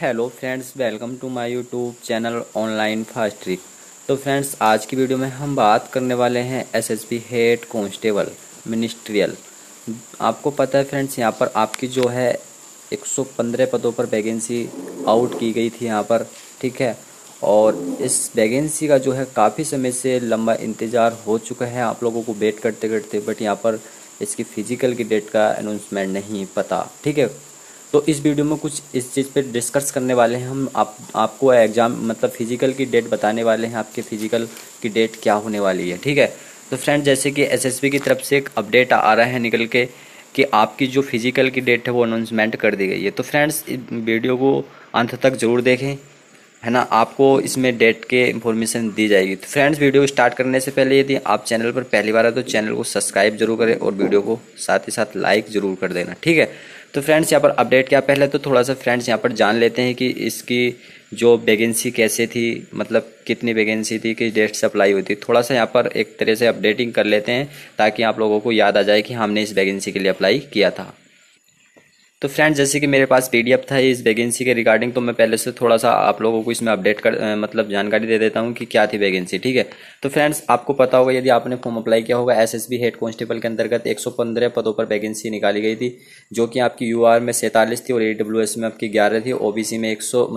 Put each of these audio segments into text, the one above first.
Hello friends, welcome to my YouTube channel online fast trick. तो friends, आज की video में हम बात करने वाले हैं एसएसबी हेड कांस्टेबल मिनिस्ट्रियल। आपको पता है फ्रेंड्स, यहाँ पर आपकी जो है 115 पदों पर वैकेंसी आउट की गई थी यहाँ पर, ठीक है। और इस वैकेंसी का जो है काफ़ी समय से लंबा इंतज़ार हो चुका है आप लोगों को वेट करते करते, बट यहाँ पर इसकी फ़िज़िकल की डेट का अनाउंसमेंट नहीं पता, ठीक है। तो इस वीडियो में कुछ इस चीज़ पे डिस्कस करने वाले हैं हम। आपको एग्ज़ाम मतलब फ़िज़िकल की डेट बताने वाले हैं, आपके फ़िज़िकल की डेट क्या होने वाली है, ठीक है। तो फ्रेंड, जैसे कि एसएसबी की तरफ से एक अपडेट आ रहा है निकल के कि आपकी जो फ़िज़िकल की डेट है वो अनाउंसमेंट कर दी गई है। तो फ्रेंड्स, वीडियो को अंत तक ज़रूर देखें, है ना। आपको इसमें डेट के इन्फॉर्मेशन दी जाएगी। तो फ्रेंड्स, वीडियो स्टार्ट करने से पहले यदि आप चैनल पर पहली बार है तो चैनल को सब्सक्राइब जरूर करें और वीडियो को साथ ही साथ लाइक जरूर कर देना, ठीक है। तो फ्रेंड्स, यहाँ पर अपडेट क्या, पहले तो थोड़ा सा फ्रेंड्स यहाँ पर जान लेते हैं कि इसकी जो वैकेंसी कैसे थी, मतलब कितनी वैकेंसी थी, किस डेट से अप्लाई हुई थी। थोड़ा सा यहाँ पर एक तरह से अपडेटिंग कर लेते हैं ताकि आप लोगों को याद आ जाए कि हमने इस वैकेंसी के लिए अप्लाई किया था। तो फ्रेंड्स, जैसे कि मेरे पास पीडीएफ था इस वैकेंसी के रिगार्डिंग, तो मैं पहले से थोड़ा सा आप लोगों को इसमें अपडेट कर मतलब जानकारी दे देता हूँ कि क्या थी वैकेंसी, ठीक है। तो फ्रेंड्स, आपको पता होगा यदि आपने फॉर्म अप्लाई किया होगा, एसएसबी हेड कांस्टेबल के अंतर्गत 115 पदों पर वैकेंसी निकाली गई थी, जो कि आपकी यूआर में 47 थी और ईडब्ल्यूएस में आपकी 11 थी, ओबीसी में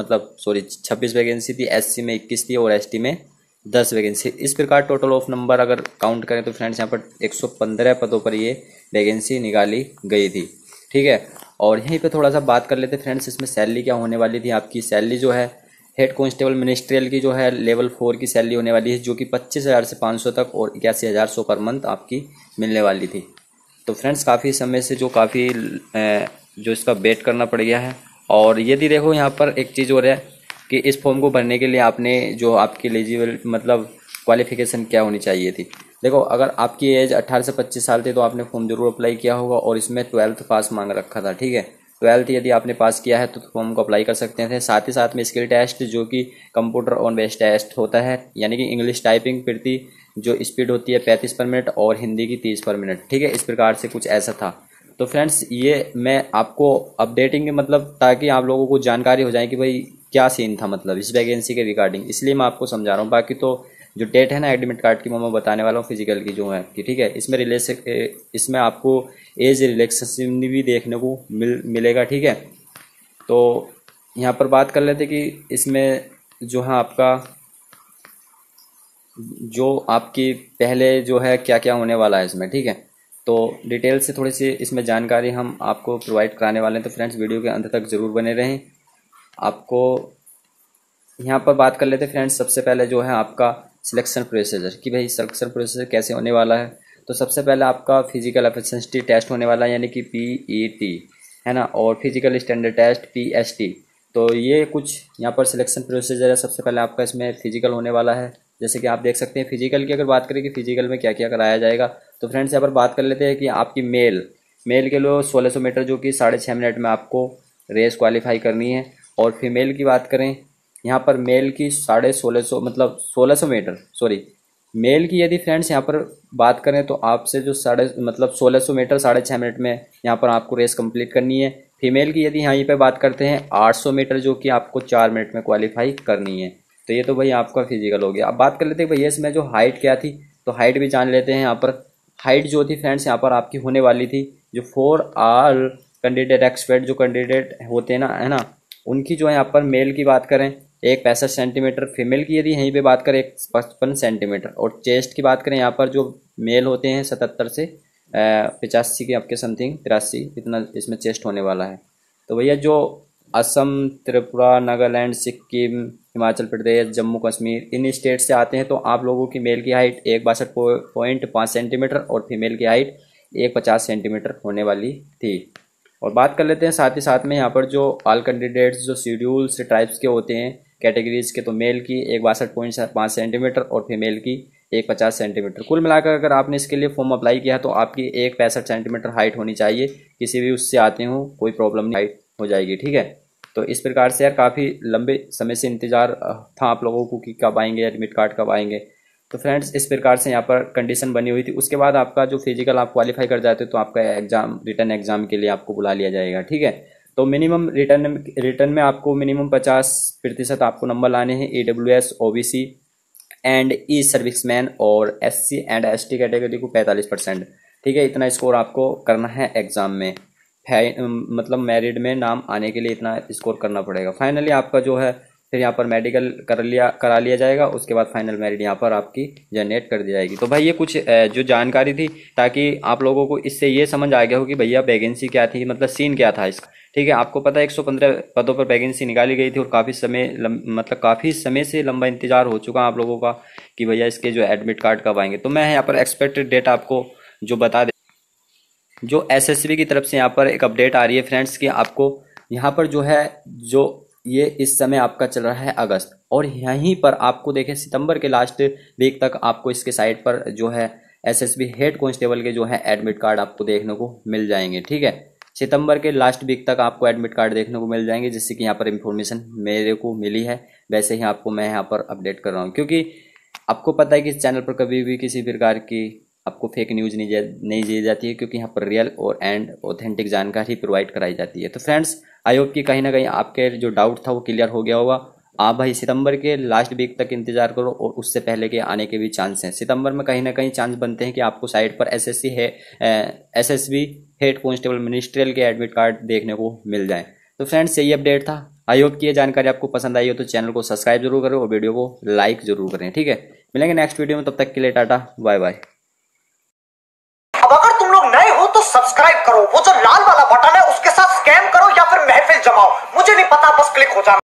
26 वैकेंसी थी, एससी में 21 थी और एसटी में 10 वैकेंसी। इस प्रकार टोटल ऑफ नंबर अगर काउंट करें तो फ्रेंड्स यहाँ पर 115 पदों पर ये वैकेंसी निकाली गई थी, ठीक है। और यहीं पे थोड़ा सा बात कर लेते फ्रेंड्स, इसमें सैलरी क्या होने वाली थी। आपकी सैलरी जो है हेड कांस्टेबल मिनिस्ट्रियल की जो है लेवल 4 की सैलरी होने वाली है, जो कि 25,000 से 500 तक और 81,100 पर मंथ आपकी मिलने वाली थी। तो फ्रेंड्स, काफ़ी समय से जो काफ़ी जो इसका वेट करना पड़ गया है। और यदि देखो यहाँ पर एक चीज़ और है कि इस फॉर्म को भरने के लिए आपने जो आपकी एलिजिबल मतलब क्वालिफिकेशन क्या होनी चाहिए थी। देखो, अगर आपकी एज 18 से 25 साल थी तो आपने फॉर्म जरूर अप्लाई किया होगा और इसमें 12th पास मांग रखा था, ठीक है। 12th यदि आपने पास किया है तो फॉर्म को अप्लाई कर सकते थे। साथ ही साथ में स्किल टेस्ट जो कि कंप्यूटर ऑन बेस्ड टेस्ट होता है, यानी कि इंग्लिश टाइपिंग प्रति जो स्पीड होती है 35 पर मिनट और हिंदी की 30 पर मिनट, ठीक है। इस प्रकार से कुछ ऐसा था। तो फ्रेंड्स, ये मैं आपको अपडेटिंग मतलब ताकि आप लोगों को जानकारी हो जाए कि भाई क्या सीन था मतलब इस वैकेंसी के रिगार्डिंग, इसलिए मैं आपको समझा रहा हूँ। बाकी तो जो डेट है ना एडमिट कार्ड की, वो मैं बताने वाला हूँ फिजिकल की जो है आपकी, ठीक है। इसमें आपको एज रिलैक्सेशन भी देखने को मिलेगा, ठीक है। तो यहाँ पर बात कर लेते कि इसमें जो है आपका जो आपकी पहले जो है क्या क्या होने वाला है इसमें, ठीक है। तो डिटेल से थोड़ी सी इसमें जानकारी हम आपको प्रोवाइड कराने वाले हैं। तो फ्रेंड्स, वीडियो के अंत तक ज़रूर बने रहें। आपको यहाँ पर बात कर लेते हैं फ्रेंड्स, सबसे पहले जो है आपका सिलेक्शन प्रोसीजर कि भाई सिलेक्शन प्रोसीजर कैसे होने वाला है। तो सबसे पहले आपका फिजिकल एफिशिएंसी टेस्ट होने वाला है, यानी कि पीईटी, है ना, और फिजिकल स्टैंडर्ड टेस्ट पीएसटी। तो ये कुछ यहाँ पर सिलेक्शन प्रोसीजर है। सबसे पहले आपका इसमें फिजिकल होने वाला है, जैसे कि आप देख सकते हैं। फिजिकल की अगर बात करें कि फिजिकल में क्या क्या कराया जाएगा, तो फ्रेंड्स यहाँ पर बात कर लेते हैं कि आपकी मेल के लिए 1600 मीटर जो कि 6.5 मिनट में आपको रेस क्वालिफाई करनी है। और फीमेल की बात करें, यहाँ पर मेल की 1650 मतलब 1600 मीटर, सॉरी, मेल की यदि फ्रेंड्स यहाँ पर बात करें तो आपसे जो 1600 मीटर 6.5 मिनट में यहाँ पर आपको रेस कंप्लीट करनी है। फीमेल की यदि यहाँ पे बात करते हैं 800 मीटर, जो कि आपको 4 मिनट में क्वालिफाई करनी है। तो ये तो भाई आपका फिजिकल हो गया। अब बात कर लेते हैं भैया इसमें जो हाइट क्या थी, तो हाइट भी जान लेते हैं। यहाँ पर हाइट जो थी फ्रेंड्स यहाँ पर आपकी होने वाली थी, जो 4 कैंडिडेट एक्सपर्ट जो कैंडिडेट होते हैं ना, है ना, उनकी जो है यहाँ पर मेल की बात करें 1 65 सेंटीमीटर, फीमेल की यदि यहीं पे बात करें 1 55 सेंटीमीटर, और चेस्ट की बात करें यहाँ पर जो मेल होते हैं 77 से 85 के आपके समथिंग 83 इतना इसमें चेस्ट होने वाला है। तो भैया जो असम, त्रिपुरा, नागालैंड, सिक्किम, हिमाचल प्रदेश, जम्मू कश्मीर, इन स्टेट से आते हैं, तो आप लोगों की मेल की हाइट 1 62.5 सेंटीमीटर और फीमेल की हाइट 1 50 सेंटीमीटर होने वाली थी। और बात कर लेते हैं साथ ही साथ में यहाँ पर जो ऑल कैंडिडेट्स जो शेड्यूल्स ट्राइब्स के होते हैं कैटेगरीज के, तो मेल की 1 62.5 सेंटीमीटर और फीमेल की 1 50 सेंटीमीटर। कुल मिलाकर अगर आपने इसके लिए फॉर्म अप्लाई किया तो आपकी 1 65 सेंटीमीटर हाइट होनी चाहिए। किसी भी उससे आते हो कोई प्रॉब्लम नहीं, हाइट हो जाएगी, ठीक है। तो इस प्रकार से यार काफ़ी लंबे समय से इंतज़ार था आप लोगों को कि कब आएंगे एडमिट कार्ड, कब आएंगे। तो फ्रेंड्स, इस प्रकार से यहाँ पर कंडीशन बनी हुई थी। उसके बाद आपका जो फिजिकल आप क्वालिफाई कर जाते हो तो आपका एग्जाम, रिटर्न एग्जाम के लिए आपको बुला लिया जाएगा, ठीक है। तो मिनिमम रिटर्न में आपको मिनिमम 50% आपको नंबर लाने हैं AWS, OBC एंड ई सर्विसमैन, और SC एंड ST कैटेगरी को 45%। ठीक है, इतना स्कोर आपको करना है एग्ज़ाम में, मतलब मेरिट में नाम आने के लिए इतना स्कोर करना पड़ेगा। फाइनली आपका जो है फिर यहाँ पर मेडिकल करा लिया जाएगा, उसके बाद फाइनल मेरिट यहाँ पर आपकी जनरेट कर दी जाएगी। तो भाई ये कुछ जो जानकारी थी, ताकि आप लोगों को इससे ये समझ आ गया हो कि भैया वैकेंसी क्या थी, मतलब सीन क्या था इसका। ठीक है, आपको पता है 115 पदों पर वैकेंसी निकाली गई थी, और काफ़ी समय से लंबा इंतजार हो चुका आप लोगों का कि भैया इसके जो एडमिट कार्ड कब आएंगे। तो मैं यहाँ पर एक्सपेक्टेड डेट आपको जो बता दे, जो SSB की तरफ से यहाँ पर एक अपडेट आ रही है फ्रेंड्स कि आपको यहाँ पर जो है, जो ये इस समय आपका चल रहा है अगस्त, और यहीं पर आपको देखें सितंबर के लास्ट वीक तक आपको इसके साइट पर जो है SSB हेड कांस्टेबल के जो है एडमिट कार्ड आपको देखने को मिल जाएंगे। ठीक है, सितंबर के लास्ट वीक तक आपको एडमिट कार्ड देखने को मिल जाएंगे, जिससे कि यहाँ पर इंफॉर्मेशन मेरे को मिली है, वैसे ही आपको मैं यहाँ पर अपडेट कर रहा हूँ। क्योंकि आपको पता है कि इस चैनल पर कभी भी किसी प्रकार की आपको फेक न्यूज़ नहीं दी जाती है, क्योंकि यहाँ पर रियल और एंड ऑथेंटिक जानकारी प्रोवाइड कराई जाती है। तो फ्रेंड्स, आई होप कि कहीं ना कहीं आपके जो डाउट था वो क्लियर हो गया होगा। आप भाई सितंबर के लास्ट वीक तक इंतजार करो, और उससे पहले के आने के भी चांस हैं। सितंबर में कहीं ना कहीं चांस बनते हैं कि आपको साइट पर SSB हेड कांस्टेबल मिनिस्ट्रियल के एडमिट कार्ड देखने को मिल जाए। तो फ्रेंड्स, यही अपडेट था। आई होप कि ये जानकारी आपको पसंद आई हो, तो चैनल को सब्सक्राइब जरूर करें और वीडियो को लाइक जरूर करें। ठीक है, मिलेंगे नेक्स्ट वीडियो में, तब तक के लिए टाटा बाय बाय। अब अगर तुम लोग नए हो तो सब्सक्राइब करो, वो जो लाल वाला बटन है उसके साथ स्कैम करो या फिर महफिल जमाओ, मुझे नहीं पता, बस क्लिक हो जाना।